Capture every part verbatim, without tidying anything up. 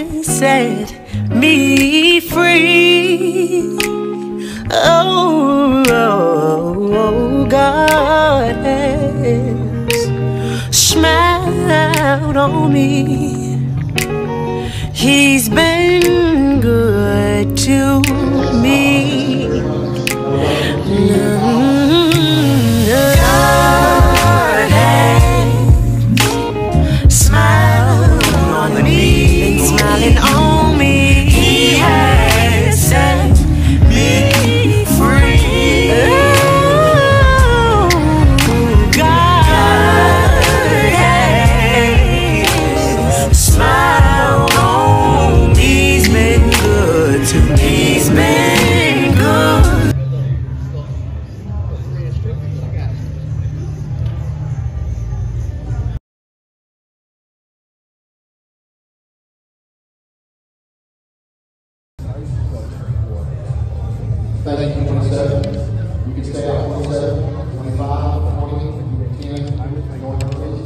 has set me free. Oh, oh, oh, God has smiled on me. He's been good to me. God has smiled on me, been smiling on me. He has set me free. Oh, God has smiled on me. He's been good to me. He's been good. Thank you, twenty-seven. You can stay out twenty-seven, twenty-five, twenty, ten, going on, please.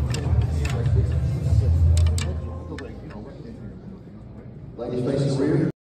Ladies facing the rear.